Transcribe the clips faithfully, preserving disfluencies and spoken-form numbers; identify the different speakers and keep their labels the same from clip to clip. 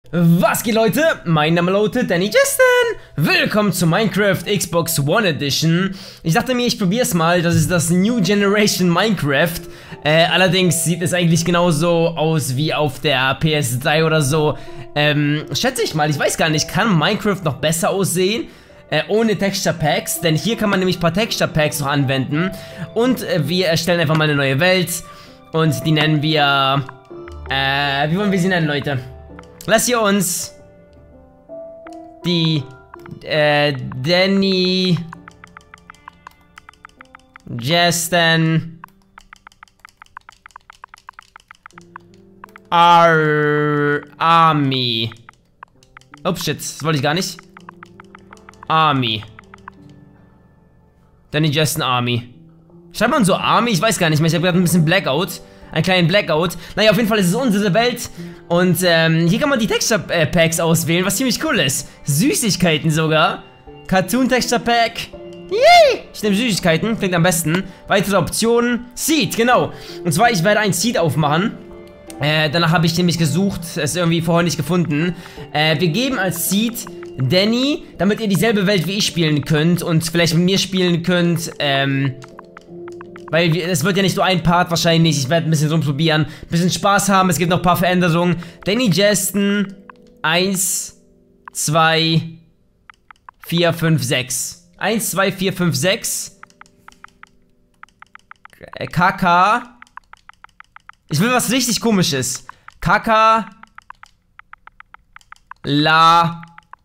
Speaker 1: Was geht, Leute? Mein Name lautet Danny Justin. Willkommen zu Minecraft Xbox One Edition. Ich dachte mir, ich probiere es mal. Das ist das New Generation Minecraft. Äh, allerdings sieht es eigentlich genauso aus wie auf der P S drei oder so. Ähm, schätze ich mal. Ich weiß gar nicht, kann Minecraft noch besser aussehen? Äh, ohne Texture Packs, denn hier kann man nämlich ein paar Texture Packs noch anwenden. Und äh, wir erstellen einfach mal eine neue Welt. Und die nennen wir... Äh, wie wollen wir sie nennen, Leute? Lass hier uns die äh, Danny Justin Ar Army. Oh shit, das wollte ich gar nicht. Army. Danny Justin Army. Schreibt man so Army? Ich weiß gar nicht mehr. Ich habe gerade ein bisschen Blackout. Einen kleinen Blackout. Naja, auf jeden Fall ist es unsere Welt. Und ähm, hier kann man die Texture Packs auswählen, was ziemlich cool ist. Süßigkeiten sogar. Cartoon Texture Pack. Yay! Ich nehme Süßigkeiten, klingt am besten. Weitere Optionen. Seed, genau. Und zwar, ich werde ein Seed aufmachen. Äh, danach habe ich nämlich gesucht, es irgendwie vorher nicht gefunden. Äh, wir geben als Seed Danny, damit ihr dieselbe Welt wie ich spielen könnt und vielleicht mit mir spielen könnt. Ähm... Weil es wird ja nicht so ein Part wahrscheinlich. Ich werde ein bisschen rumprobieren. Ein bisschen Spaß haben. Es gibt noch ein paar Veränderungen. Danny Justin. eins, zwei, vier, fünf, sechs. eins, zwei, vier, fünf, sechs. K K. Ich will was richtig Komisches. K K. La.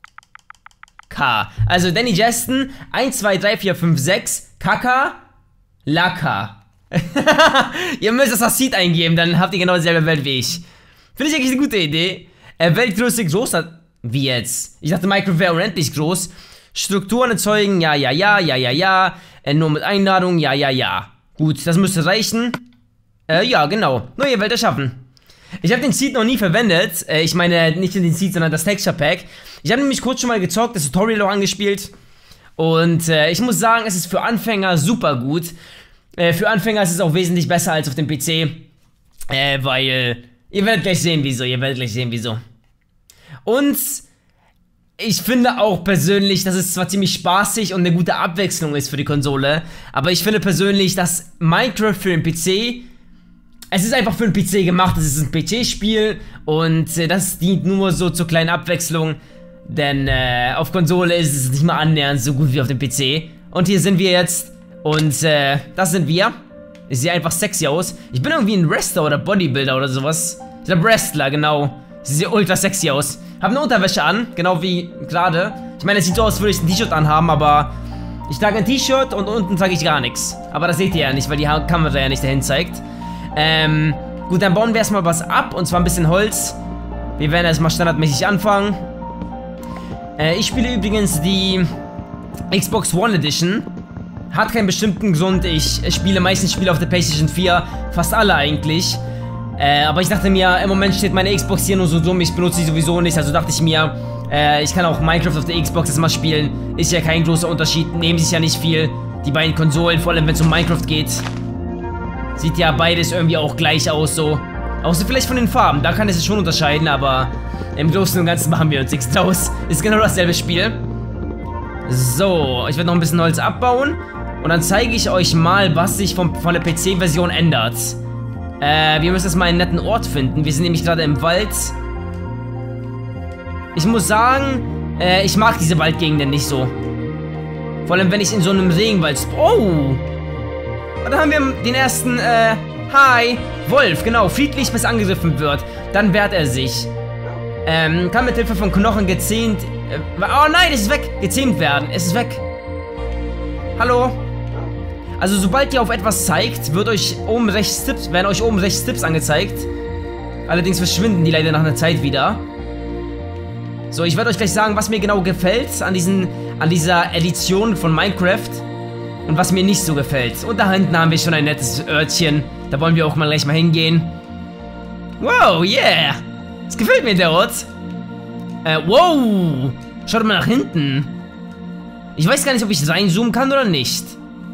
Speaker 1: K. Also Danny Justin. eins, zwei, drei, vier, fünf, sechs. K K. Laka. Ihr müsst das Seed eingeben, dann habt ihr genau dieselbe Welt wie ich. Finde ich eigentlich eine gute Idee. Äh, Weltgröße groß hat. Wie jetzt? Ich dachte, Minecraft wäre unendlich groß. Strukturen erzeugen, ja, ja, ja, ja, ja, ja. Äh, nur mit Einladung, ja, ja, ja. Gut, das müsste reichen. Äh, ja, genau. Neue Welt erschaffen. Ich habe den Seed noch nie verwendet. Äh, ich meine, nicht den Seed, sondern das Texture Pack. Ich habe nämlich kurz schon mal gezockt, das Tutorial auch angespielt. Und äh, ich muss sagen, es ist für Anfänger super gut. Äh, für Anfänger ist es auch wesentlich besser als auf dem P C. Äh, weil, ihr werdet gleich sehen, wieso. Ihr werdet gleich sehen, wieso. Und ich finde auch persönlich, dass es zwar ziemlich spaßig und eine gute Abwechslung ist für die Konsole. Aber ich finde persönlich, dass Minecraft für den P C... Es ist einfach für den P C gemacht. Es ist ein P C-Spiel. Und äh, das dient nur so zur kleinen Abwechslung. Denn äh, auf Konsole ist es nicht mal annähernd so gut wie auf dem P C. Und hier sind wir jetzt. Und äh, das sind wir. Ich sehe einfach sexy aus. Ich bin irgendwie ein Wrestler oder Bodybuilder oder sowas. Ich glaube Wrestler, genau. Ich sehe ultra sexy aus. Hab eine Unterwäsche an, genau wie gerade. Ich meine, es sieht so aus, als würde ich ein T-Shirt anhaben, aber ich trage ein T-Shirt und unten trage ich gar nichts. Aber das seht ihr ja nicht, weil die Kamera ja nicht dahin zeigt. Ähm, gut, dann bauen wir erstmal was ab. Und zwar ein bisschen Holz. Wir werden erstmal standardmäßig anfangen. Ich spiele übrigens die Xbox One Edition. Hat keinen bestimmten Grund. Ich spiele meistens Spiele auf der PlayStation vier. Fast alle eigentlich. Äh, aber ich dachte mir, im Moment steht meine Xbox hier nur so dumm. Ich benutze sie sowieso nicht. Also dachte ich mir, äh, ich kann auch Minecraft auf der Xbox jetzt mal spielen. Ist ja kein großer Unterschied. Nehmen sich ja nicht viel. Die beiden Konsolen, vor allem wenn es um Minecraft geht. Sieht ja beides irgendwie auch gleich aus so. Außer vielleicht von den Farben. Da kann es sich schon unterscheiden, aber... Im Großen und Ganzen machen wir uns nichts draus. Ist genau dasselbe Spiel. So, ich werde noch ein bisschen Holz abbauen. Und dann zeige ich euch mal, was sich vom, von der P C-Version ändert. Äh, wir müssen jetzt mal einen netten Ort finden. Wir sind nämlich gerade im Wald. Ich muss sagen, äh, ich mag diese Waldgegenden nicht so. Vor allem, wenn ich in so einem Regenwald... Oh! Und dann haben wir den ersten, äh, Hi, Wolf, genau, friedlich bis angegriffen wird. Dann wehrt er sich. Ähm, kann mit Hilfe von Knochen gezähmt... Äh, oh nein, es ist weg! Gezähmt werden. Es ist weg. Hallo? Also, sobald ihr auf etwas zeigt, wird euch oben rechts Tipps, werden euch oben rechts Tipps angezeigt. Allerdings verschwinden die leider nach einer Zeit wieder. So, ich werde euch gleich sagen, was mir genau gefällt an diesen, an dieser Edition von Minecraft. Und was mir nicht so gefällt. Und da hinten haben wir schon ein nettes Örtchen. Da wollen wir auch mal gleich mal hingehen. Wow, yeah! Es gefällt mir der Ort. Äh, wow! Schaut mal nach hinten. Ich weiß gar nicht, ob ich reinzoomen kann oder nicht.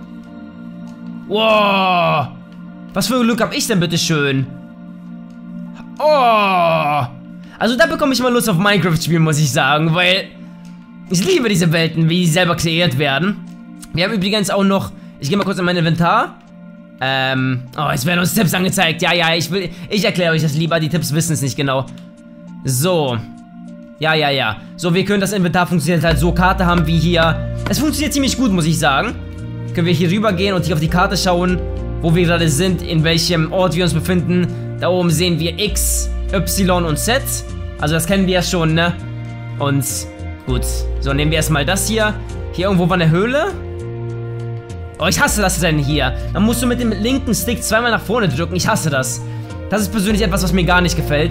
Speaker 1: Wow! Was für ein Glück habe ich denn bitte schön? Oh! Also da bekomme ich mal Lust auf Minecraft-Spielen, muss ich sagen, weil ich liebe diese Welten, wie sie selber kreiert werden. Wir haben übrigens auch noch, ich gehe mal kurz in mein Inventar. Ähm, oh, es werden uns Tipps angezeigt. Ja, ja, ich will, ich erkläre euch das lieber, die Tipps wissen es nicht genau. So. Ja, ja, ja. So, wir können das Inventar funktioniert halt so, Karte haben wie hier. Es funktioniert ziemlich gut, muss ich sagen. Können wir hier rüber gehen und hier auf die Karte schauen, wo wir gerade sind, in welchem Ort wir uns befinden. Da oben sehen wir X, Y und Z. Also das kennen wir ja schon, ne? Und gut. So, nehmen wir erstmal das hier. Hier irgendwo war eine Höhle. Oh, ich hasse das denn hier. Dann musst du mit dem linken Stick zweimal nach vorne drücken. Ich hasse das. Das ist persönlich etwas, was mir gar nicht gefällt.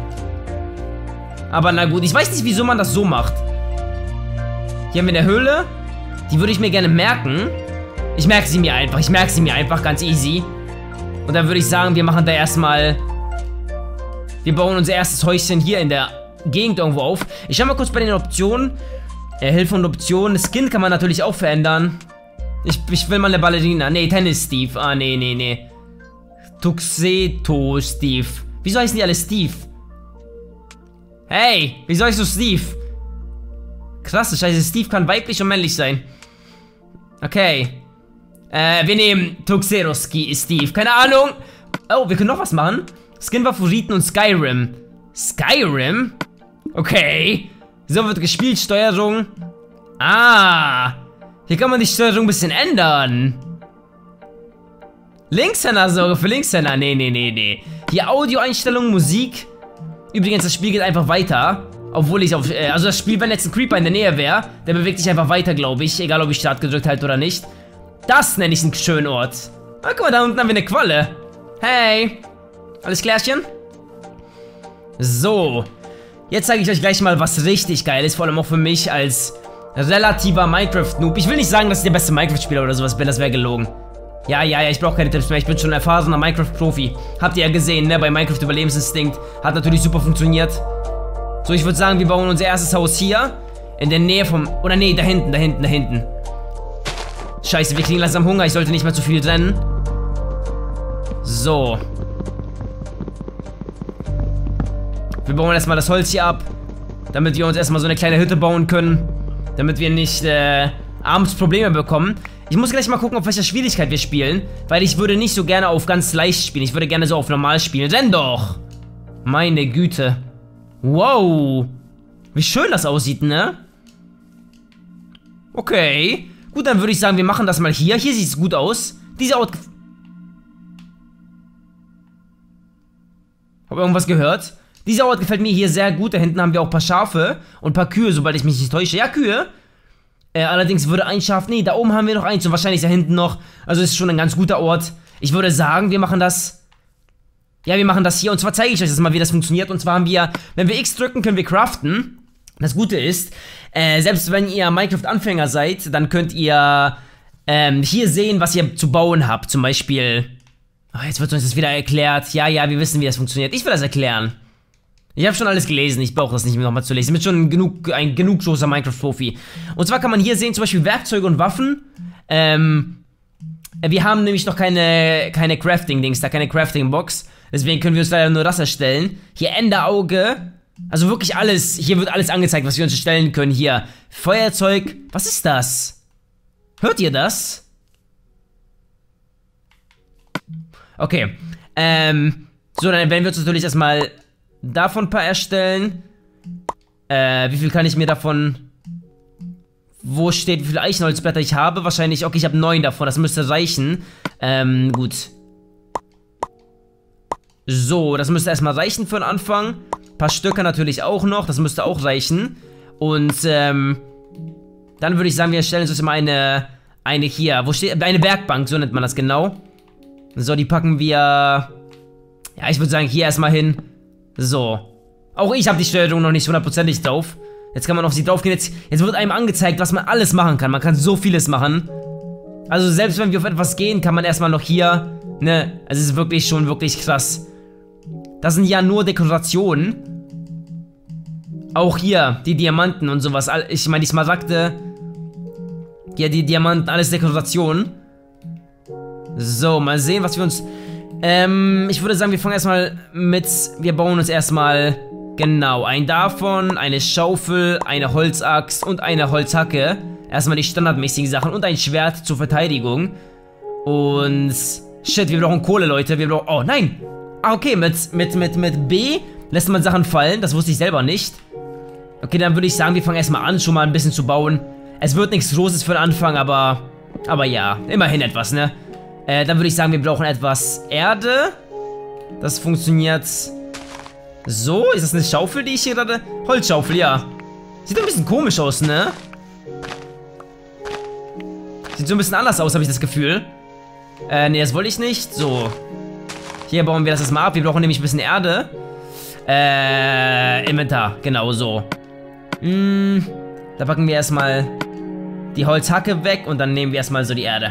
Speaker 1: Aber na gut, ich weiß nicht, wieso man das so macht. Hier haben wir eine Höhle. Die würde ich mir gerne merken. Ich merke sie mir einfach. Ich merke sie mir einfach ganz easy. Und dann würde ich sagen, wir machen da erstmal... Wir bauen unser erstes Häuschen hier in der Gegend irgendwo auf. Ich schau mal kurz bei den Optionen. Äh, Hilfe und Optionen. Skin kann man natürlich auch verändern. Ich, ich will mal eine Ballerina. Nee, Tennis Steve. Ah, nee, nee, nee. Tuxedo Steve. Wieso heißen die alle Steve? Hey, wieso heißt du Steve? Krass, scheiße, Steve kann weiblich und männlich sein. Okay. Äh, wir nehmen Tuxedo Steve. Keine Ahnung. Oh, wir können noch was machen. Skin-Favoriten und Skyrim. Skyrim? Okay. So wird gespielt, Steuerung. Ah. Hier kann man die Steuerung ein bisschen ändern. Linkshänder sogar für Linkshänder. Nee, nee, nee, nee. Hier Audioeinstellungen, Musik. Übrigens, das Spiel geht einfach weiter. Obwohl ich auf... Äh, also das Spiel, wenn jetzt ein Creeper in der Nähe wäre, der bewegt sich einfach weiter, glaube ich. Egal, ob ich Start gedrückt halte oder nicht. Das nenne ich einen schönen Ort. Ah, guck mal, da unten haben wir eine Qualle. Hey. Alles klärchen? So. Jetzt zeige ich euch gleich mal, was richtig geil ist. Vor allem auch für mich als relativer Minecraft-Noob. Ich will nicht sagen, dass ich der beste Minecraft-Spieler oder sowas bin. Das wäre gelogen. Ja, ja, ja, ich brauche keine Tipps mehr. Ich bin schon ein erfahrener Minecraft-Profi. Habt ihr ja gesehen, ne? Bei Minecraft Überlebensinstinkt. Hat natürlich super funktioniert. So, ich würde sagen, wir bauen unser erstes Haus hier. In der Nähe vom... Oder nee, da hinten, da hinten, da hinten. Scheiße, wir kriegen langsam Hunger. Ich sollte nicht mehr zu viel rennen. So. Wir bauen erstmal das Holz hier ab. Damit wir uns erstmal so eine kleine Hütte bauen können. Damit wir nicht äh, abends Probleme bekommen. Ich muss gleich mal gucken, auf welcher Schwierigkeit wir spielen. Weil ich würde nicht so gerne auf ganz leicht spielen. Ich würde gerne so auf normal spielen. Renn doch! Meine Güte. Wow. Wie schön das aussieht, ne? Okay. Gut, dann würde ich sagen, wir machen das mal hier. Hier sieht es gut aus. Dieser Ort... Hab irgendwas gehört? Dieser Ort gefällt mir hier sehr gut. Da hinten haben wir auch ein paar Schafe und ein paar Kühe, sobald ich mich nicht täusche. Ja, Kühe. Äh, allerdings würde ein Schaf... Nee, da oben haben wir noch eins und wahrscheinlich da hinten noch. Also ist schon ein ganz guter Ort. Ich würde sagen, wir machen das... Ja, wir machen das hier. Und zwar zeige ich euch das mal, wie das funktioniert. Und zwar haben wir... Wenn wir X drücken, können wir craften. Das Gute ist, äh, selbst wenn ihr Minecraft-Anfänger seid, dann könnt ihr ähm, hier sehen, was ihr zu bauen habt. Zum Beispiel... Oh, jetzt wird uns das wieder erklärt. Ja, ja, wir wissen, wie das funktioniert. Ich will das erklären. Ich habe schon alles gelesen, ich brauche das nicht mehr nochmal zu lesen. Ich bin schon genug, ein genug großer Minecraft-Profi. Und zwar kann man hier sehen, zum Beispiel Werkzeuge und Waffen. Ähm, wir haben nämlich noch keine, keine Crafting-Dings, da keine Crafting-Box. Deswegen können wir uns leider nur das erstellen. Hier Enderauge. Also wirklich alles, hier wird alles angezeigt, was wir uns erstellen können. Hier, Feuerzeug. Was ist das? Hört ihr das? Okay, ähm, so, dann werden wir uns natürlich erstmal davon ein paar erstellen. Äh, wie viel kann ich mir davon... Wo steht, wie viele Eichenholzblätter ich habe? Wahrscheinlich, okay, ich habe neun davon, das müsste reichen. Ähm, gut. So, das müsste erstmal reichen für den Anfang. Ein paar Stöcke natürlich auch noch, das müsste auch reichen. Und, ähm, dann würde ich sagen, wir erstellen uns mal eine, eine hier, wo steht, eine Werkbank, so nennt man das genau. So, die packen wir, ja, ich würde sagen, hier erstmal hin. So. Auch ich habe die Steuerung noch nicht hundertprozentig drauf. Jetzt kann man auf sie drauf gehen. Jetzt, jetzt wird einem angezeigt, was man alles machen kann. Man kann so vieles machen. Also selbst wenn wir auf etwas gehen, kann man erstmal noch hier, ne, also es ist wirklich schon wirklich krass. Das sind ja nur Dekorationen. Auch hier, die Diamanten und sowas. Ich meine, die Smaragde. Ja, die Diamanten, alles Dekorationen. So, mal sehen, was wir uns... Ähm, ich würde sagen, wir fangen erstmal mit... Wir bauen uns erstmal Genau, ein davon, eine Schaufel, eine Holzaxt und eine Holzhacke. Erstmal die standardmäßigen Sachen und ein Schwert zur Verteidigung. Und... Shit, wir brauchen Kohle, Leute. Wir brauchen... Oh, nein! Ah, okay, mit, mit, mit, mit B lässt man Sachen fallen. Das wusste ich selber nicht. Okay, dann würde ich sagen, wir fangen erstmal an, schon mal ein bisschen zu bauen. Es wird nichts Großes für den Anfang, aber... Aber ja, immerhin etwas, ne? Äh, dann würde ich sagen, wir brauchen etwas Erde. Das funktioniert... So, ist das eine Schaufel, die ich hier gerade... Holzschaufel, ja. Sieht ein bisschen komisch aus, ne? Sieht so ein bisschen anders aus, habe ich das Gefühl. Äh, ne, das wollte ich nicht. So. Hier bauen wir das erstmal ab. Wir brauchen nämlich ein bisschen Erde. Äh, Inventar. Genau so. Hm, da packen wir erstmal die Holzhacke weg und dann nehmen wir erstmal so die Erde.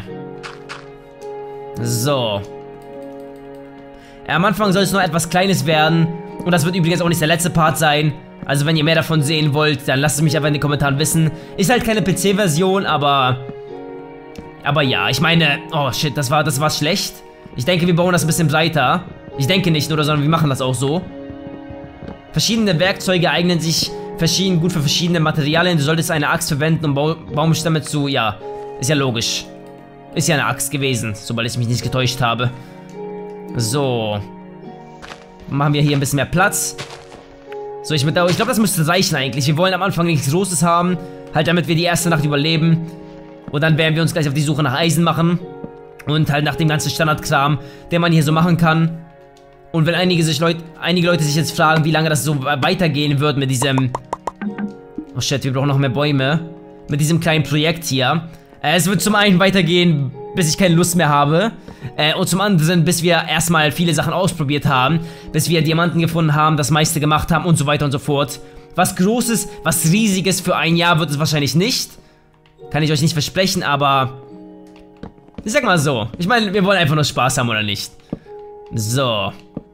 Speaker 1: So. Ja, am Anfang soll es noch etwas Kleines werden. Und das wird übrigens auch nicht der letzte Part sein. Also wenn ihr mehr davon sehen wollt, dann lasst es mich einfach in den Kommentaren wissen. Ist halt keine P C-Version, aber... Aber ja, ich meine... Oh shit, das war, das war schlecht. Ich denke, wir bauen das ein bisschen breiter. Ich denke nicht nur, sondern wir machen das auch so. Verschiedene Werkzeuge eignen sich verschieden gut für verschiedene Materialien. Du solltest eine Axt verwenden, um Bau Baumstämme zu... Ja, ist ja logisch. Ist ja eine Axt gewesen, sobald ich mich nicht getäuscht habe. So. Machen wir hier ein bisschen mehr Platz. So, ich, ich glaube, das müsste reichen eigentlich. Wir wollen am Anfang nichts Großes haben. Halt, damit wir die erste Nacht überleben. Und dann werden wir uns gleich auf die Suche nach Eisen machen. Und halt nach dem ganzen Standardkram, den man hier so machen kann. Und wenn einige, sich Leut einige Leute sich jetzt fragen, wie lange das so weitergehen wird mit diesem... Oh shit, wir brauchen noch mehr Bäume. Mit diesem kleinen Projekt hier. Äh, es wird zum einen weitergehen, bis ich keine Lust mehr habe. Äh, und zum anderen, bis wir erstmal viele Sachen ausprobiert haben. Bis wir Diamanten gefunden haben, das meiste gemacht haben und so weiter und so fort. Was Großes, was Riesiges für ein Jahr wird es wahrscheinlich nicht. Kann ich euch nicht versprechen, aber... Ich sag mal so. Ich meine, wir wollen einfach nur Spaß haben, oder nicht? So.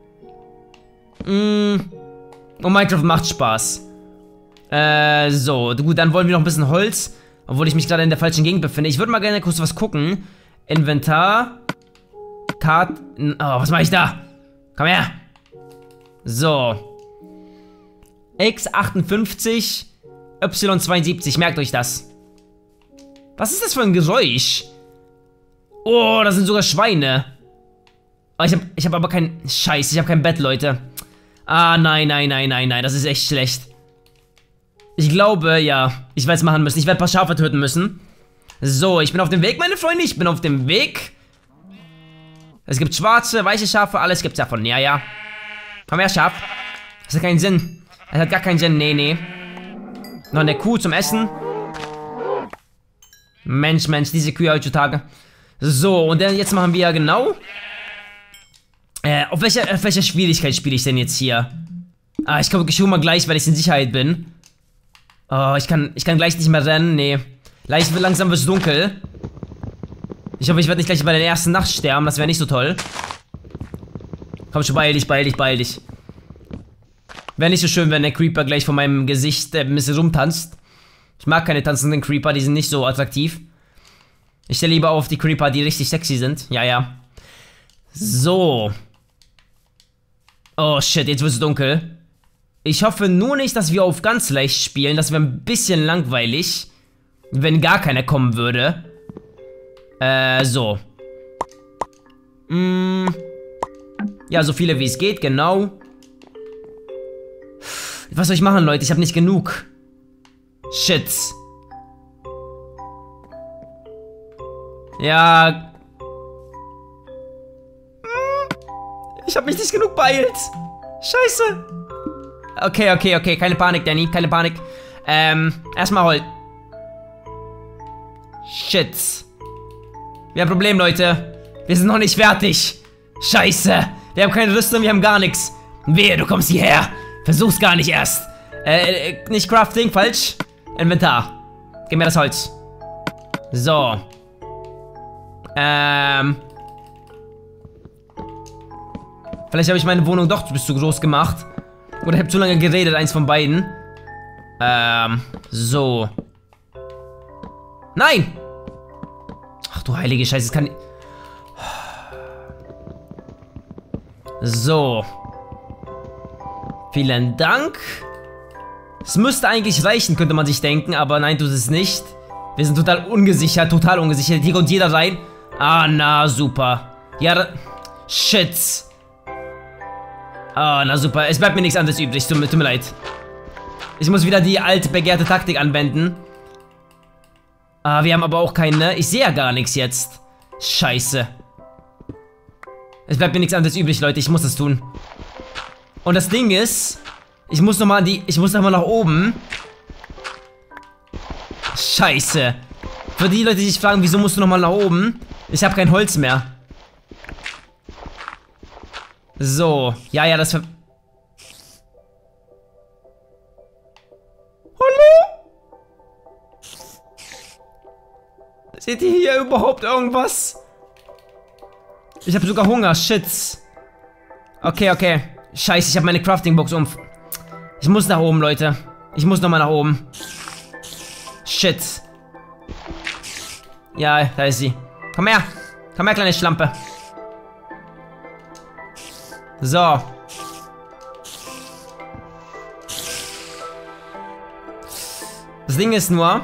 Speaker 1: Mm. Und Minecraft macht Spaß. Äh, so. Gut, dann wollen wir noch ein bisschen Holz. Obwohl ich mich gerade in der falschen Gegend befinde. Ich würde mal gerne kurz was gucken. Inventar. Kart. Oh, was mache ich da? Komm her. So. X achtundfünfzig. Y zweiundsiebzig. Merkt euch das. Was ist das für ein Geräusch? Oh, das sind sogar Schweine. Oh, ich habe ich hab aber kein... Scheiß, ich habe kein Bett, Leute. Ah, nein, nein, nein, nein, nein. Das ist echt schlecht. Ich glaube, ja. Ich werde es machen müssen. Ich werde ein paar Schafe töten müssen. So, ich bin auf dem Weg, meine Freunde. Ich bin auf dem Weg. Es gibt schwarze, weiße Schafe. Alles gibt's davon. Ja, ja. Komm her, Schaf. Das hat keinen Sinn. Das hat gar keinen Sinn. Nee, nee. Noch eine Kuh zum Essen. Mensch, Mensch, diese Kühe heutzutage. So, und dann jetzt machen wir genau. Äh, auf welcher, auf welcher Schwierigkeit spiele ich denn jetzt hier? Ah, ich glaube, ich hole mal gleich, weil ich in Sicherheit bin. Oh, ich kann, ich kann gleich nicht mehr rennen, nee. Leicht, langsam wird es dunkel. Ich hoffe, ich werde nicht gleich bei der ersten Nacht sterben, das wäre nicht so toll. Komm schon, beeil dich, beeil dich, beeil dich. Wäre nicht so schön, wenn der Creeper gleich vor meinem Gesicht äh, ein bisschen rumtanzt. Ich mag keine tanzenden Creeper, die sind nicht so attraktiv. Ich stelle lieber auf die Creeper, die richtig sexy sind. Ja, ja. So. Oh shit, jetzt wird es dunkel. Ich hoffe nur nicht, dass wir auf ganz leicht spielen. Das wäre ein bisschen langweilig. Wenn gar keiner kommen würde. Äh, so. Mm. Ja, so viele wie es geht, genau. Was soll ich machen, Leute? Ich habe nicht genug. Shit. Ja. Ich habe mich nicht genug beeilt. Scheiße. Okay, okay, okay. Keine Panik, Danny. Keine Panik. Ähm, erstmal Holz. Shit. Wir haben ein Problem, Leute. Wir sind noch nicht fertig. Scheiße. Wir haben keine Rüstung, wir haben gar nichts. Wehe, du kommst hierher. Versuch's gar nicht erst. Äh, nicht Crafting, falsch. Inventar. Gib mir das Holz. So. Ähm. Vielleicht habe ich meine Wohnung doch bis zu groß gemacht. Oder ich habe zu lange geredet, eins von beiden. Ähm, so. Nein! Ach du heilige Scheiße, es kann... So. Vielen Dank. Es müsste eigentlich reichen, könnte man sich denken, aber nein, tut es nicht. Wir sind total ungesichert, total ungesichert. Hier kommt jeder rein. Ah, na, super. Ja, shit. Ah, na super. Es bleibt mir nichts anderes übrig. Tut mir, tut mir leid. Ich muss wieder die alte begehrte Taktik anwenden. Ah, wir haben aber auch keine. Ich sehe ja gar nichts jetzt. Scheiße. Es bleibt mir nichts anderes übrig, Leute. Ich muss das tun. Und das Ding ist, ich muss nochmal die. Ich muss nochmal nach oben. Scheiße. Für die Leute, die sich fragen, wieso musst du nochmal nach oben? Ich habe kein Holz mehr. So. Ja, ja, das ver... Hallo? Seht ihr hier überhaupt irgendwas? Ich habe sogar Hunger. Shit. Okay, okay. Scheiße, ich habe meine Crafting-Box um. Ich muss nach oben, Leute. Ich muss nochmal nach oben. Shit. Ja, da ist sie. Komm her. Komm her, kleine Schlampe. So. Das Ding ist nur...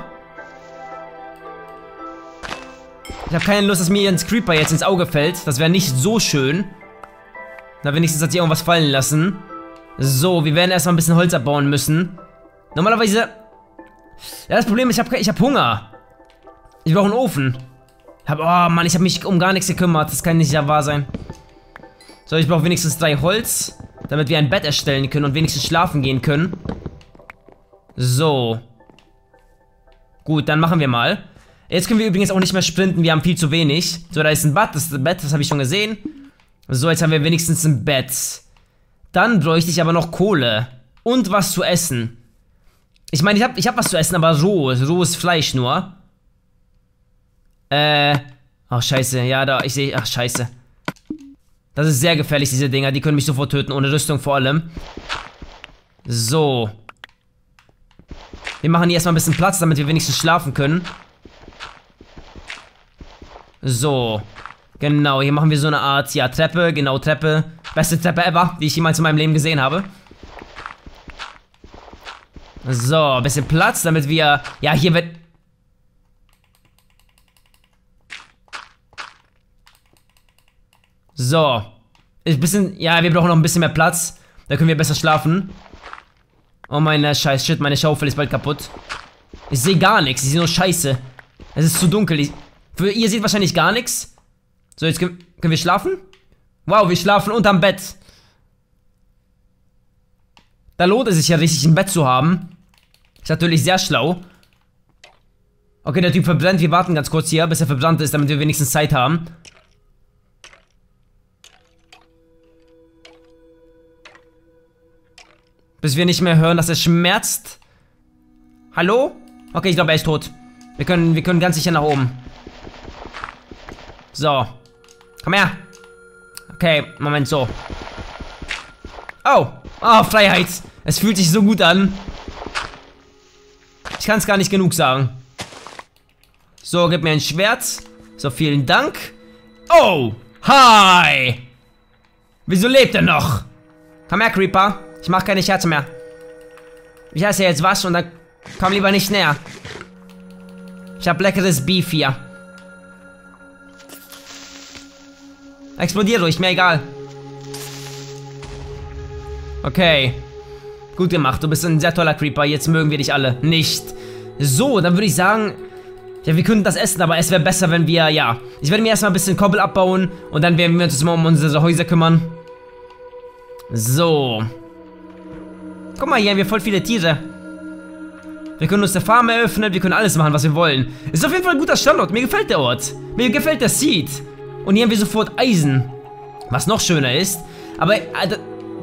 Speaker 1: Ich habe keine Lust, dass mir ein Creeper jetzt ins Auge fällt. Das wäre nicht so schön. Na, wenigstens hat sie irgendwas fallen lassen. So, wir werden erstmal ein bisschen Holz abbauen müssen. Normalerweise... Ja, das Problem ist, ich habe ich hab Hunger. Ich brauche einen Ofen. Hab, oh Mann, ich habe mich um gar nichts gekümmert. Das kann nicht ja wahr sein. So, ich brauche wenigstens drei Holz, damit wir ein Bett erstellen können und wenigstens schlafen gehen können. So. Gut, dann machen wir mal. Jetzt können wir übrigens auch nicht mehr sprinten, wir haben viel zu wenig. So, da ist ein Bett, das ist ein Bett, das habe ich schon gesehen. So, jetzt haben wir wenigstens ein Bett. Dann bräuchte ich aber noch Kohle. Und was zu essen. Ich meine, ich habe ich hab was zu essen, aber roh, rohes Fleisch nur. Äh, ach scheiße, ja, da, ich sehe, ach scheiße. Das ist sehr gefährlich, diese Dinger, die können mich sofort töten, ohne Rüstung vor allem. So. Wir machen hier erstmal ein bisschen Platz, damit wir wenigstens schlafen können. So. Genau, hier machen wir so eine Art, ja, Treppe, genau, Treppe. Beste Treppe ever, die ich jemals in meinem Leben gesehen habe. So, ein bisschen Platz, damit wir, ja, hier wird... So. Ein bisschen, ja, wir brauchen noch ein bisschen mehr Platz. Da können wir besser schlafen. Oh meine Scheiß, shit, meine Schaufel ist bald kaputt. Ich sehe gar nichts, ich sehe nur Scheiße. Es ist zu dunkel. Ich, für, ihr seht wahrscheinlich gar nichts. So, jetzt können, können wir schlafen? Wow, wir schlafen unterm Bett. Da lohnt es sich ja richtig, ein Bett zu haben. Ist natürlich sehr schlau. Okay, der Typ verbrennt. Wir warten ganz kurz hier, bis er verbrannt ist, damit wir wenigstens Zeit haben. Bis wir nicht mehr hören, dass er schmerzt. Hallo? Okay, ich glaube, er ist tot. Wir können, wir können ganz sicher nach oben. So. Komm her. Okay, Moment, so. Oh. Oh, Freiheit. Es fühlt sich so gut an. Ich kann es gar nicht genug sagen. So, gib mir ein Schwert. So, vielen Dank. Oh. Hi. Wieso lebt er noch? Komm her, Creeper. Ich mach keine Scherze mehr. Ich heiße jetzt was und dann komm lieber nicht näher. Ich hab leckeres Beef hier. Explodier ruhig, mir egal. Okay. Gut gemacht, du bist ein sehr toller Creeper. Jetzt mögen wir dich alle nicht. So, dann würde ich sagen, ja, wir könnten das essen, aber es wäre besser, wenn wir, ja. Ich werde mir erstmal ein bisschen Kobbel abbauen und dann werden wir uns mal um unsere Häuser kümmern. So. Guck mal, hier haben wir voll viele Tiere. Wir können uns eine Farm eröffnen, wir können alles machen, was wir wollen. Ist auf jeden Fall ein guter Standort, mir gefällt der Ort. Mir gefällt der Seed. Und hier haben wir sofort Eisen. Was noch schöner ist. Aber, Alter,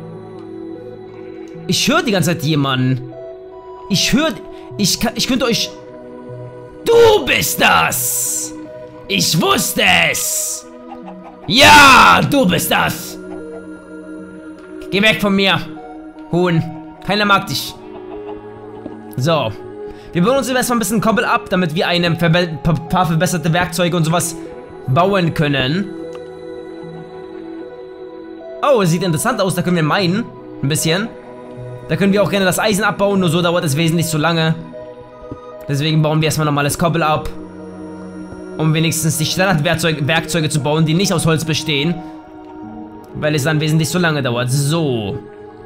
Speaker 1: ich höre die ganze Zeit jemanden. Ich höre, ich kann, ich könnte euch... Du bist das! Ich wusste es! Ja, du bist das! Geh weg von mir, Huhn. Keiner mag dich. So. Wir bauen uns erstmal ein bisschen Kobbel ab, damit wir ein verbe paar verbesserte Werkzeuge und sowas bauen können. Oh, es sieht interessant aus, da können wir meinen. Ein bisschen. Da können wir auch gerne das Eisen abbauen, nur so dauert es wesentlich zu lange. Deswegen bauen wir erstmal normales Koppel ab. Um wenigstens die Standardwerkzeuge Werkzeuge zu bauen, die nicht aus Holz bestehen. Weil es dann wesentlich zu lange dauert. So.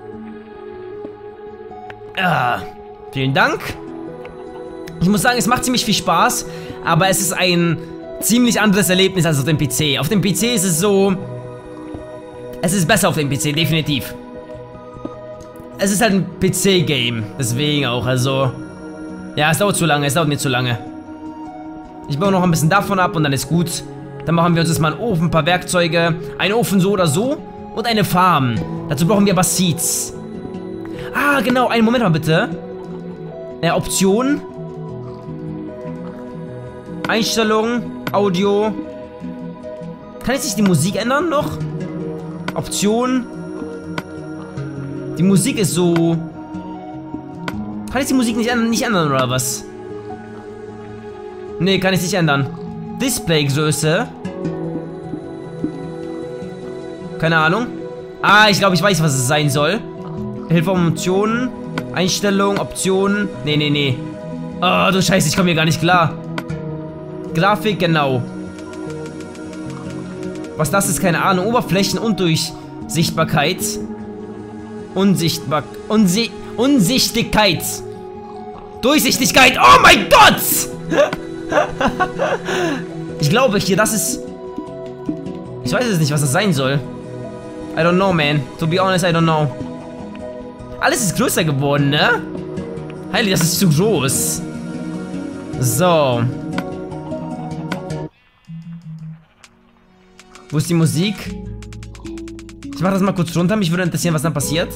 Speaker 1: Ah, vielen Dank. Ich muss sagen, es macht ziemlich viel Spaß. Aber es ist ein ziemlich anderes Erlebnis als auf dem P C. Auf dem P C ist es so... Es ist besser auf dem P C, definitiv. Es ist halt ein P C-Game. Deswegen auch, also... Ja, es dauert zu lange, es dauert mir zu lange. Ich baue noch ein bisschen davon ab und dann ist gut. Dann machen wir uns jetzt mal einen Ofen, ein paar Werkzeuge. Einen Ofen so oder so. Und eine Farm. Dazu brauchen wir aber Seeds. Ah, genau, einen Moment mal bitte. Äh, Option. Einstellung, Audio. Kann jetzt nicht die Musik ändern noch? Option. Die Musik ist so... Kann ich die Musik nicht ändern, nicht ändern oder was? Nee, kann ich nicht ändern. Displaygröße. Keine Ahnung. Ah, ich glaube, ich weiß, was es sein soll. Hilfe Optionen. Einstellung, Optionen. Nee, nee, nee. Oh, du Scheiße, ich komme hier gar nicht klar. Grafik, genau. Was das ist, keine Ahnung. Oberflächen und Durchsichtbarkeit. Unsichtbar... Unsi Unsichtigkeit. Durchsichtigkeit. Oh mein Gott! Ich glaube hier, das ist... Ich weiß es nicht, was das sein soll. I don't know, man. To be honest, I don't know. Alles ist größer geworden, ne? Heilig, das ist zu groß. So. Wo ist die Musik? Ich mach das mal kurz runter. Mich würde interessieren, was dann passiert.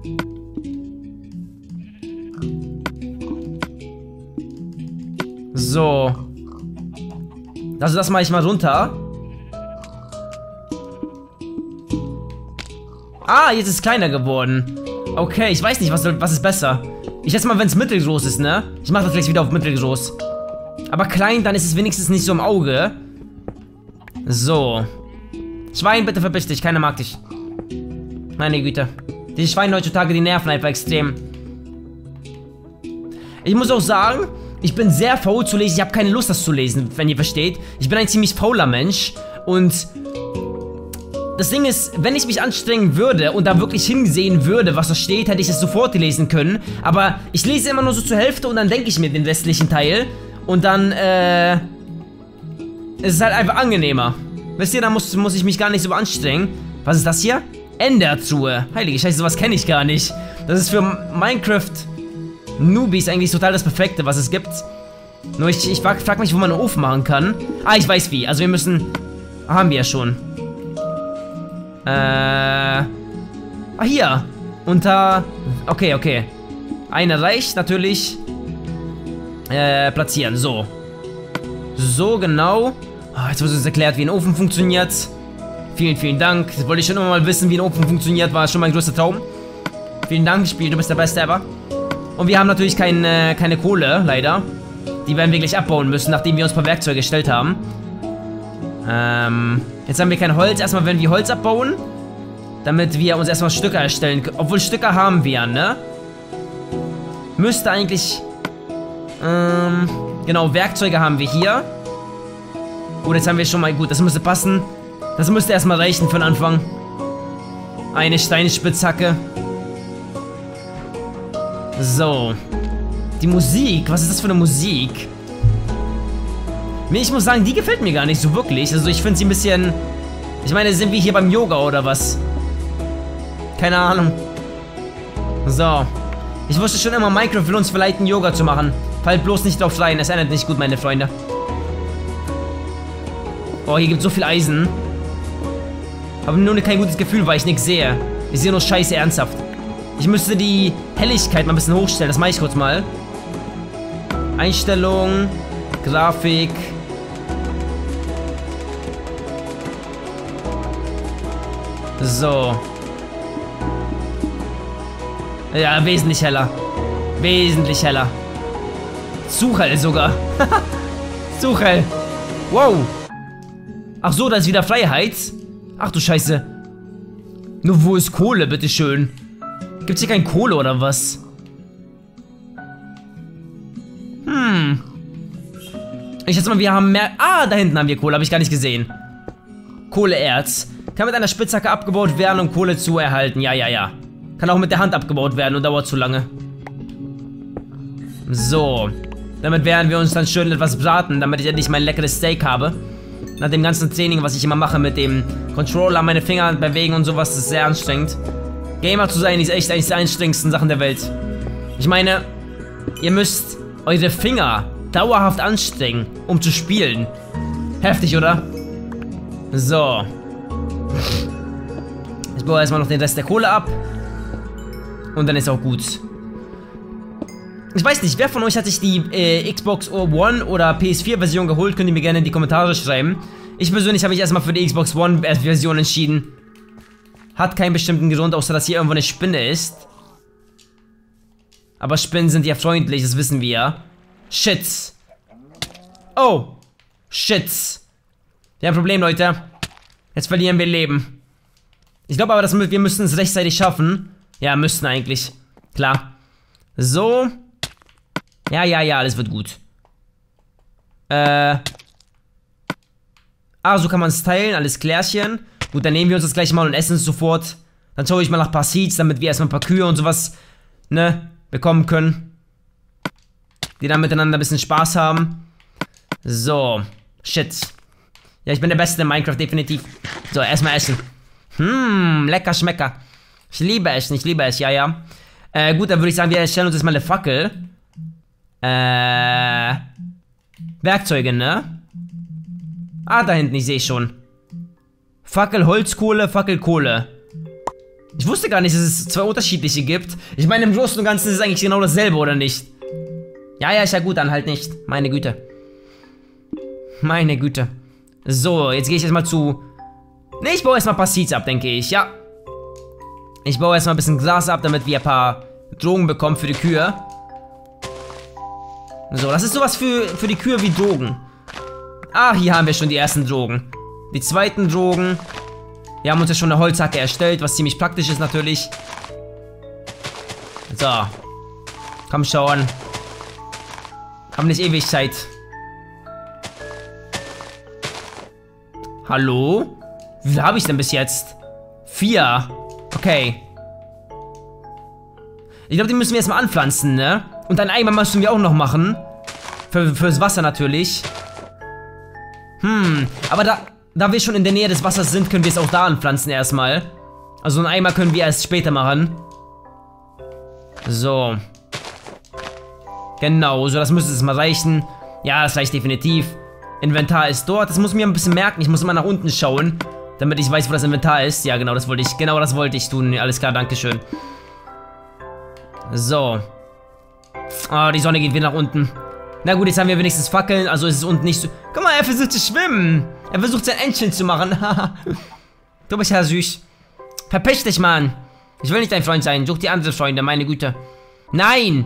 Speaker 1: So. Also das mache ich mal runter. Ah, jetzt ist es kleiner geworden. Okay, ich weiß nicht, was, was ist besser. Ich schätze mal, wenn es mittelgroß ist, ne? Ich mache das vielleicht wieder auf mittelgroß. Aber klein, dann ist es wenigstens nicht so im Auge. So. Schwein, bitte verpiss dich, keiner mag dich. Meine Güte. Diese Schweine heutzutage, die nerven einfach extrem. Ich muss auch sagen, ich bin sehr faul zu lesen. Ich habe keine Lust, das zu lesen, wenn ihr versteht. Ich bin ein ziemlich fauler Mensch. Und das Ding ist, wenn ich mich anstrengen würde und da wirklich hinsehen würde, was da steht, hätte ich es sofort lesen können. Aber ich lese immer nur so zur Hälfte und dann denke ich mir den restlichen Teil. Und dann, äh... es ist halt einfach angenehmer. Wisst ihr, da muss, muss ich mich gar nicht so anstrengen. Was ist das hier? Endertruhe. Heilige Scheiße, sowas kenne ich gar nicht. Das ist für Minecraft-Newbies eigentlich total das Perfekte, was es gibt. Nur ich, ich frag, frag mich, wo man einen Ofen machen kann. Ah, ich weiß wie. Also wir müssen... Haben wir ja schon. Äh... Ah, hier. Unter... Okay, okay. Eine reicht natürlich. Äh, platzieren. So. So, genau. Oh, jetzt wird uns erklärt, wie ein Ofen funktioniert. Vielen, vielen Dank. Das wollte ich schon immer mal wissen, wie ein Ofen funktioniert. War schon mein größter Traum. Vielen Dank, Spiel. Du bist der Beste ever. Und wir haben natürlich kein, äh, keine Kohle, leider. Die werden wir gleich abbauen müssen, nachdem wir uns ein paar Werkzeuge gestellt haben. Ähm, jetzt haben wir kein Holz. Erstmal werden wir Holz abbauen. Damit wir uns erstmal Stücke erstellen können. Obwohl Stücke haben wir, ne? Müsste eigentlich... Ähm, genau, Werkzeuge haben wir hier. Gut, jetzt haben wir schon mal... Gut, das müsste passen. Das müsste erstmal reichen für den Anfang. Eine Steinspitzhacke. So. Die Musik. Was ist das für eine Musik? Ich muss sagen, die gefällt mir gar nicht so wirklich. Also ich finde sie ein bisschen... Ich meine, sind wir hier beim Yoga oder was? Keine Ahnung. So. Ich wusste schon immer, Minecraft will uns verleiten, Yoga zu machen. Fallt bloß nicht drauf rein. Es endet nicht gut, meine Freunde. Oh, hier gibt es so viel Eisen. Aber nur kein gutes Gefühl, weil ich nichts sehe. Ich sehe nur Scheiße ernsthaft. Ich müsste die Helligkeit mal ein bisschen hochstellen. Das mache ich kurz mal. Einstellung. Grafik. So. Ja, wesentlich heller. Wesentlich heller. Zu hell sogar. Zu hell. Wow. Ach so, da ist wieder Freiheit. Ach du Scheiße. Nur wo ist Kohle, bitteschön? Gibt's hier kein Kohle oder was? Hm. Ich schätze mal, wir haben mehr... Ah, da hinten haben wir Kohle, habe ich gar nicht gesehen. Kohleerz. Kann mit einer Spitzhacke abgebaut werden, um Kohle zu erhalten. Ja, ja, ja. Kann auch mit der Hand abgebaut werden und dauert zu lange. So. Damit werden wir uns dann schön etwas braten, damit ich endlich mein leckeres Steak habe. Nach dem ganzen Training, was ich immer mache mit dem Controller, meine Finger bewegen und sowas, ist sehr anstrengend. Gamer zu sein ist echt eines der anstrengendsten Sachen der Welt. Ich meine, ihr müsst eure Finger dauerhaft anstrengen, um zu spielen. Heftig, oder? So. Ich baue erstmal noch den Rest der Kohle ab. Und dann ist auch gut. Ich weiß nicht, wer von euch hat sich die äh, Xbox One oder P S vier Version geholt? Könnt ihr mir gerne in die Kommentare schreiben. Ich persönlich habe mich erstmal für die Xbox One Version entschieden. Hat keinen bestimmten Grund, außer dass hier irgendwo eine Spinne ist. Aber Spinnen sind ja freundlich, das wissen wir ja. Shit. Oh. Shit. Wir haben ein Problem, Leute. Jetzt verlieren wir Leben. Ich glaube aber, dass wir müssen es rechtzeitig schaffen. Ja, müssten eigentlich. Klar. So. Ja, ja, ja, alles wird gut. Äh. Ah, so kann man es teilen, alles klärchen. Gut, dann nehmen wir uns das gleich mal und essen es sofort. Dann schaue ich mal nach ein paar Seeds, damit wir erstmal ein paar Kühe und sowas, ne, bekommen können. Die dann miteinander ein bisschen Spaß haben. So. Shit. Ja, ich bin der Beste in Minecraft, definitiv. So, erstmal essen. Hm, lecker Schmecker. Ich liebe Essen, ich liebe es, ja, ja. Äh, gut, dann würde ich sagen, wir stellen uns jetzt mal eine Fackel. Äh. Werkzeuge, ne? Ah, da hinten, ich sehe schon. Fackel, Holzkohle, Fackel, Kohle. Ich wusste gar nicht, dass es zwei unterschiedliche gibt. Ich meine, im Großen und Ganzen ist es eigentlich genau dasselbe, oder nicht? Ja, ja, ist ja gut, dann halt nicht. Meine Güte. Meine Güte. So, jetzt gehe ich erstmal zu... Ne, ich baue erstmal ein paar Seeds ab, denke ich, ja. Ich baue erstmal ein bisschen Gras ab, damit wir ein paar Drogen bekommen für die Kühe. So, das ist sowas für, für die Kühe wie Drogen. Ah, hier haben wir schon die ersten Drogen. Die zweiten Drogen. Wir haben uns ja schon eine Holzhacke erstellt, was ziemlich praktisch ist natürlich. So. Komm schon. Haben nicht ewig Zeit. Hallo? Wie viel habe ich denn bis jetzt? Vier. Okay. Ich glaube, die müssen wir erstmal anpflanzen, ne? Und einen Eimer müssen wir auch noch machen. Für, fürs Wasser natürlich. Hm, aber da, da wir schon in der Nähe des Wassers sind, können wir es auch da anpflanzen erstmal. Also einen Eimer können wir erst später machen. So. Genau, so das müsste es mal reichen. Ja, das reicht definitiv. Inventar ist dort. Das muss ich mir ein bisschen merken. Ich muss immer nach unten schauen, damit ich weiß, wo das Inventar ist. Ja, genau, das wollte ich. Genau, das wollte ich tun. Alles klar, dankeschön. So. Ah, die Sonne geht wieder nach unten. Na gut, jetzt haben wir wenigstens Fackeln. Also ist es unten nicht so... Guck mal, er versucht zu schwimmen. Er versucht sein Entchen zu machen. Du bist ja süß. Verpiss dich, Mann. Ich will nicht dein Freund sein. Such die andere Freunde, meine Güte. Nein.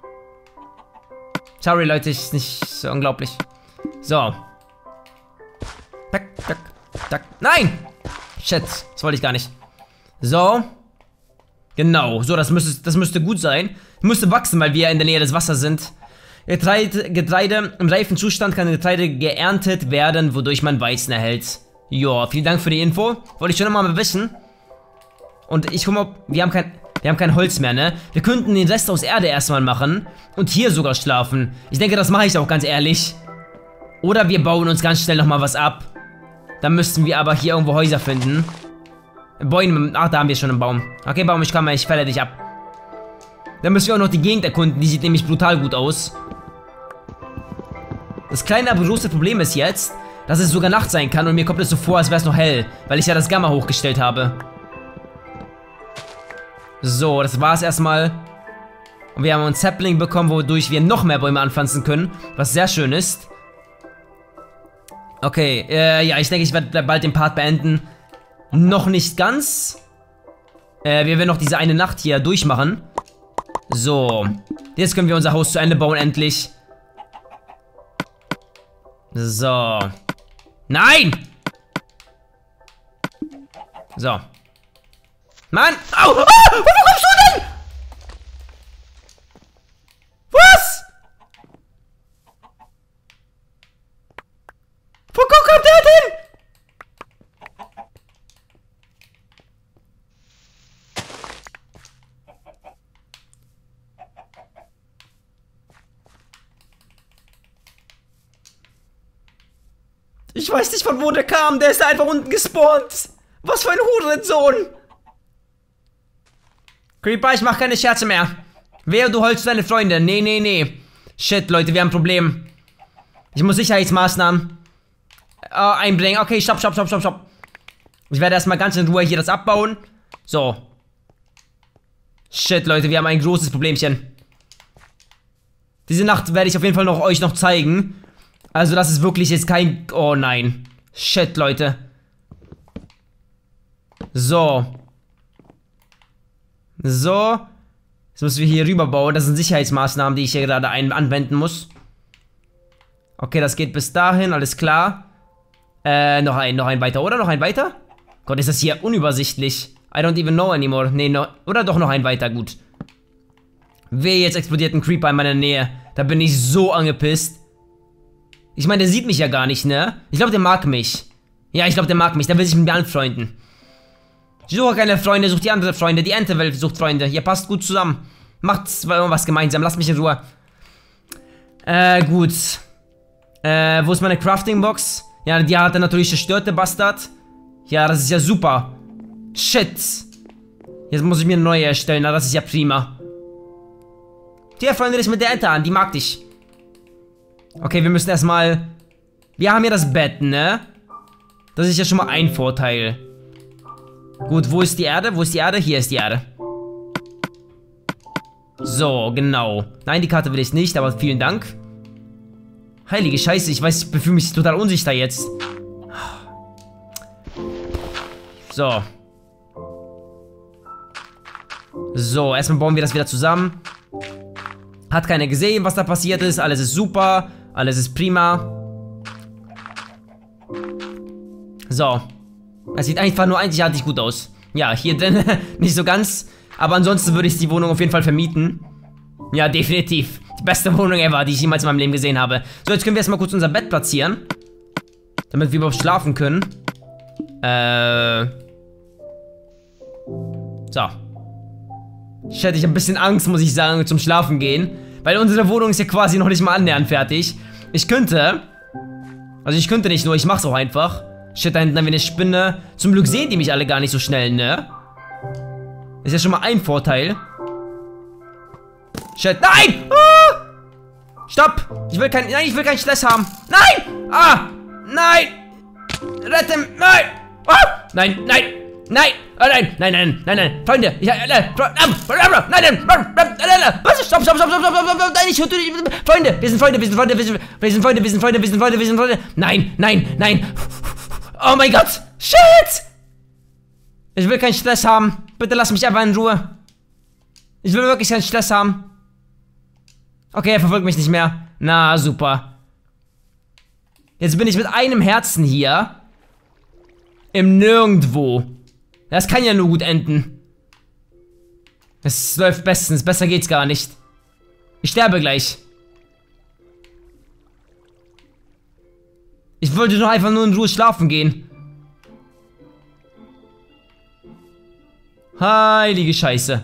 Speaker 1: Sorry, Leute, ist nicht so unglaublich. So. Tak, tak, tak. Nein! Shit, das wollte ich gar nicht. So. Genau, so, das müsste, das müsste gut sein. Müsste wachsen, weil wir in der Nähe des Wassers sind. Getreide, Getreide, im reifen Zustand kann Getreide geerntet werden, wodurch man Weizen erhält. Ja, vielen Dank für die Info. Wollte ich schon immer mal wissen. Und ich guck mal, wir haben kein... Wir haben kein Holz mehr, ne? Wir könnten den Rest aus Erde erstmal machen. Und hier sogar schlafen. Ich denke, das mache ich auch ganz ehrlich. Oder wir bauen uns ganz schnell nochmal was ab. Dann müssten wir aber hier irgendwo Häuser finden. Bäume, ach, da haben wir schon einen Baum. Okay, Baum, ich komme, ich fälle dich ab. Dann müssen wir auch noch die Gegend erkunden. Die sieht nämlich brutal gut aus. Das kleine, aber große Problem ist jetzt, dass es sogar Nacht sein kann. Und mir kommt es so vor, als wäre es noch hell. Weil ich ja das Gamma hochgestellt habe. So, das war's erstmal. Und wir haben einen Sapling bekommen, wodurch wir noch mehr Bäume anpflanzen können. Was sehr schön ist. Okay, äh, ja, ich denke, ich werde bald den Part beenden. Noch nicht ganz. Äh, wir werden noch diese eine Nacht hier durchmachen. So. Jetzt können wir unser Haus zu Ende bauen, endlich. So. Nein! So. Mann! Au! Ah! Wo kommst du denn? Was? Wo kommt der denn? Ich weiß nicht, von wo der kam. Der ist da einfach unten gespawnt. Was für ein Hurensohn. Creeper, ich mach keine Scherze mehr. Wer, du holst deine Freunde? Nee, nee, nee. Shit, Leute, wir haben ein Problem. Ich muss Sicherheitsmaßnahmen äh, einbringen. Okay, stopp, stopp, stopp, stopp, stopp. Ich werde erstmal ganz in Ruhe hier das abbauen. So. Shit, Leute, wir haben ein großes Problemchen. Diese Nacht werde ich auf jeden Fall noch euch noch zeigen. Also das ist wirklich jetzt kein... Oh nein. Shit, Leute. So. So. Jetzt müssen wir hier rüber bauen. Das sind Sicherheitsmaßnahmen, die ich hier gerade ein anwenden muss. Okay, das geht bis dahin. Alles klar. Äh, noch ein, noch ein weiter, oder? Noch ein weiter? Gott, ist das hier unübersichtlich. I don't even know anymore. Nee, no, oder doch noch ein weiter, gut. Wehe, jetzt explodiert ein Creeper in meiner Nähe. Da bin ich so angepisst. Ich meine, der sieht mich ja gar nicht, ne? Ich glaube, der mag mich. Ja, ich glaube, der mag mich. Der will sich mit mir anfreunden. Ich suche keine Freunde, sucht die andere Freunde. Die Ente sucht Freunde. Ihr passt gut zusammen. Macht was gemeinsam. Lasst mich in Ruhe. Äh, gut. Äh, wo ist meine Crafting-Box? Ja, die hat er natürlich zerstört, der Bastard. Ja, das ist ja super. Shit. Jetzt muss ich mir eine neue erstellen. Na, das ist ja prima. Tja, freunde dich mit der Ente an. Die mag dich. Okay, wir müssen erstmal... Wir haben hier das Bett, ne? Das ist ja schon mal ein Vorteil. Gut, wo ist die Erde? Wo ist die Erde? Hier ist die Erde. So, genau. Nein, die Karte will ich nicht, aber vielen Dank. Heilige Scheiße, ich weiß, ich befühle mich total unsicher jetzt. So. So, erstmal bauen wir das wieder zusammen. Hat keiner gesehen, was da passiert ist. Alles ist super. Alles ist prima. So. Es sieht einfach nur einzigartig gut aus. Ja, hier drin nicht so ganz. Aber ansonsten würde ich die Wohnung auf jeden Fall vermieten. Ja, definitiv. Die beste Wohnung ever, die ich jemals in meinem Leben gesehen habe. So, jetzt können wir erstmal kurz unser Bett platzieren. Damit wir überhaupt schlafen können. Äh. So. Ich hätte ein bisschen Angst, muss ich sagen, zum Schlafen gehen. Weil unsere Wohnung ist ja quasi noch nicht mal annähernd fertig. Ich könnte... Also ich könnte nicht nur, ich mach's auch einfach. Shit, da hinten haben wir eine Spinne. Zum Glück sehen die mich alle gar nicht so schnell, ne? Ist ja schon mal ein Vorteil. Shit, nein! Ah! Stopp! Ich will kein... Nein, ich will keinen Stress haben. Nein! Ah! Nein! Rette mich! Nein! Ah! Nein, nein! Nein! Oh nein! Nein, nein, nein, nein! Freunde! Ich... Nein, nein! Was? Stopp, stopp, stopp, stopp, stopp, stopp! Nein, ich... Freunde! Wir sind Freunde, wir sind Freunde, wir sind Freunde, wir sind Freunde, wir sind Freunde, wir sind Freunde! Nein, nein, nein! Oh mein Gott! Shit! Ich will keinen Stress haben. Bitte lass mich einfach in Ruhe. Ich will wirklich keinen Stress haben. Okay, er verfolgt mich nicht mehr. Na, super. Jetzt bin ich mit einem Herzen hier. Im Nirgendwo. Das kann ja nur gut enden. Es läuft bestens. Besser geht's gar nicht. Ich sterbe gleich. Ich wollte doch einfach nur in Ruhe schlafen gehen. Heilige Scheiße.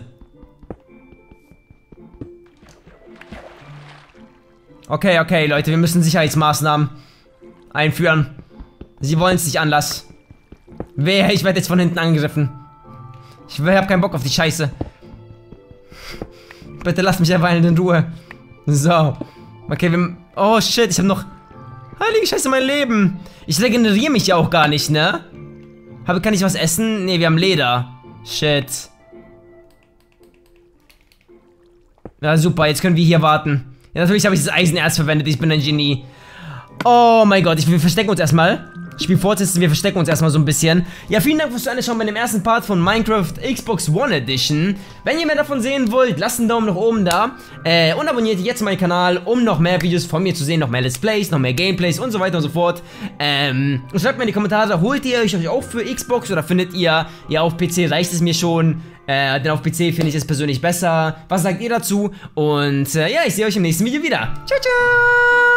Speaker 1: Okay, okay, Leute, wir müssen Sicherheitsmaßnahmen einführen. Sie wollen es nicht anders. Wer? Ich werde jetzt von hinten angegriffen. Ich habe keinen Bock auf die Scheiße. Bitte lasst mich einfach in Ruhe. So. Okay, wir... Oh, shit, ich habe noch... Heilige Scheiße, mein Leben. Ich regeneriere mich ja auch gar nicht, ne? Habe, kann ich was essen? Ne, wir haben Leder. Shit. Ja, super, jetzt können wir hier warten. Ja, natürlich habe ich das Eisenerz verwendet, ich bin ein Genie. Oh mein Gott, ich, wir verstecken uns erstmal. Spiel fortsetzen. Wir verstecken uns erstmal so ein bisschen. Ja, vielen Dank fürs Anschauen bei dem ersten Part von Minecraft Xbox One Edition. Wenn ihr mehr davon sehen wollt, lasst einen Daumen nach oben da. Äh, und abonniert jetzt meinen Kanal, um noch mehr Videos von mir zu sehen. Noch mehr Let's Plays, noch mehr Gameplays und so weiter und so fort. Ähm, und schreibt mir in die Kommentare, holt ihr euch auch für Xbox oder findet ihr, ja, auf P C reicht es mir schon. Äh, denn auf P C finde ich es persönlich besser. Was sagt ihr dazu? Und äh, ja, ich sehe euch im nächsten Video wieder. Ciao, ciao!